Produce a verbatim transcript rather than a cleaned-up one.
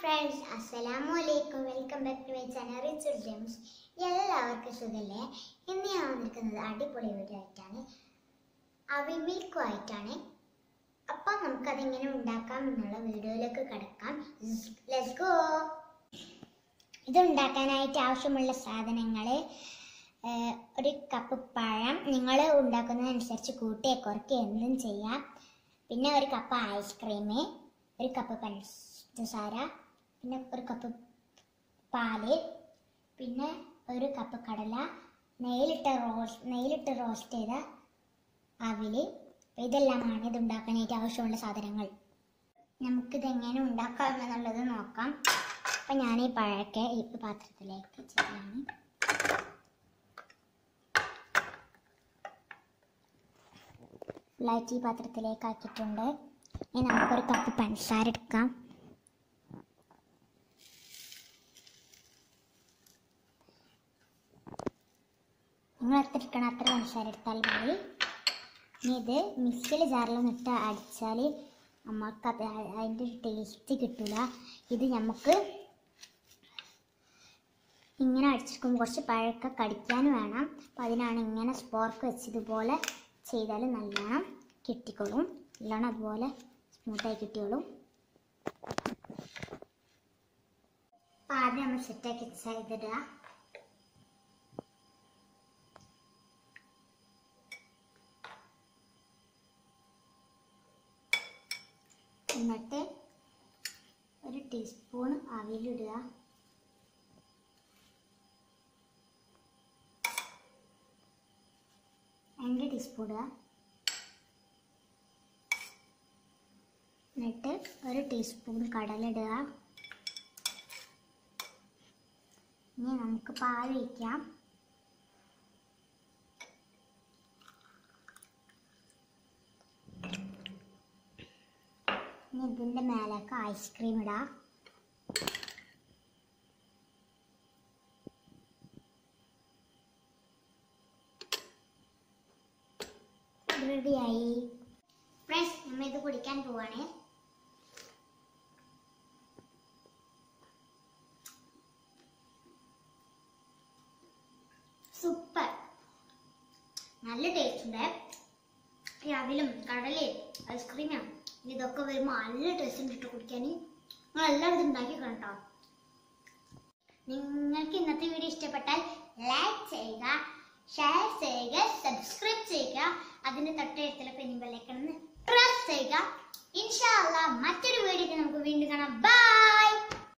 friends, Assalamualaikum. Welcome back to my channel Richard James. എല്ലാവർക്കും സുഖല്ലേ? ഇന്ന് ഞാൻ വന്നിരിക്കുന്നത് അടിപൊളി വീഡിയോ ആയിട്ടാണ്. അവിൽ മിൽക്കുമായിട്ടാണ്. അപ്പം നമുക്ക് അതെങ്ങനെ ഉണ്ടാക്കാം എന്നുള്ള വീഡിയോയിലേക്ക് കടക്കാം. Let's go. ഇത് ഉണ്ടാക്കാനായിട്ട് ആവശ്യമുള്ള സാധനങ്ങൾ ഒരു കപ്പ് പഴം, നിങ്ങൾ ഉണ്ടാക്കുന്നതനുസരിച്ച് കൂട്ടിയെ കുറയ്ക്കുക എന്തും ചെയ്യാം. പിന്നെ ഒരു കപ്പ് ഐസ്ക്രീം, ഒരു കപ്പ് പഞ്ചസാര, പിന്നെ ഒരു കപ്പ് പാല്, പിന്നെ ഒരു കപ്പ് കടല, നെയ്യിലിട്ട് റോസ്റ്റ് നെയ്യിലിട്ട് റോസ്റ്റ് ചെയ്ത അവിൽ. ഇതെല്ലാമാണ് ഇത് ഉണ്ടാക്കാനായിട്ട് ആവശ്യമുള്ള സാധനങ്ങൾ. നമുക്കിതെങ്ങനെ ഉണ്ടാക്കാം എന്നുള്ളത് നോക്കാം. അപ്പം ഞാൻ ഈ പഴമൊക്കെ ഈ പാത്രത്തിലേക്ക് ചെയ്യാണ്. ഫുള്ളായിട്ട് ഈ പാത്രത്തിലേക്ക് ആക്കിയിട്ടുണ്ട്. ഇനി നമുക്കൊരു കപ്പ് പഞ്ചസാര എടുക്കാം. നിങ്ങൾ എത്ര എടുക്കണം അത്ര പഞ്ചസാര എടുത്താൽ മതി. ഇനി ഇത് മിക്സിയിൽ ജാറിലൊന്നും ഇട്ട് അടിച്ചാൽ നമുക്ക് അത് അതിൻ്റെ ഒരു ടേസ്റ്റ് കിട്ടില്ല. ഇത് നമുക്ക് ഇങ്ങനെ അടിച്ചെടുക്കുമ്പോൾ കുറച്ച് പഴമൊക്കെ കടിക്കാൻ വേണം. അപ്പം അതിനാണ് ഇങ്ങനെ സ്പോർക്ക് വെച്ചതുപോലെ ചെയ്താൽ നല്ലോണം കിട്ടിക്കോളും. നല്ലോണം അതുപോലെ സ്മൂത്തായി കിട്ടിയോളും. അപ്പം ആദ്യം നമ്മൾ സെറ്റാക്കി ചെയ്തിടുക. എന്നിട്ട് ഒരു ടീസ്പൂൺ അവിലിടുക. രണ്ട് ടീസ്പൂൺ ഇടുക. എന്നിട്ട് ഒരു ടീസ്പൂൺ കടലിടുക. ഇനി നമുക്ക് പാൽ ഒഴിക്കാം. ഇനി ഇതിൻ്റെ മേലേക്ക് ഐസ്ക്രീം ഇടാം. റെഡിയായി. ഫ്രണ്ട്സ്, നമ്മൾ ഇത് കുടിക്കാൻ പോവാണ്. സൂപ്പർ, നല്ല ടേസ്റ്റ് ഉണ്ട്. ഈ അവിലും കടലയും ഐസ്ക്രീമും ഇതൊക്കെ വരുമ്പോൾ നല്ല ടേസ്റ്റ് ഇട്ട് കുടിക്കാൻ. നിങ്ങൾ എല്ലാവരും ഇത് ഉണ്ടാക്കി കണ്ടോ. നിങ്ങൾക്ക് ഇന്നത്തെ വീഡിയോ ഇഷ്ടപ്പെട്ടാൽ ലൈക്ക് ചെയ്യുക, ഷെയർ ചെയ്യുക, സബ്സ്ക്രൈബ് ചെയ്യുക. അതിന്റെ തൊട്ടടുത്തുള്ള ബെൽ ഐക്കൺ പ്രസ് ചെയ്യുക. ഇൻഷാ അല്ലാഹ് മറ്റൊരു വീഡിയോയിൽ നമുക്ക് വീണ്ടും കാണാം.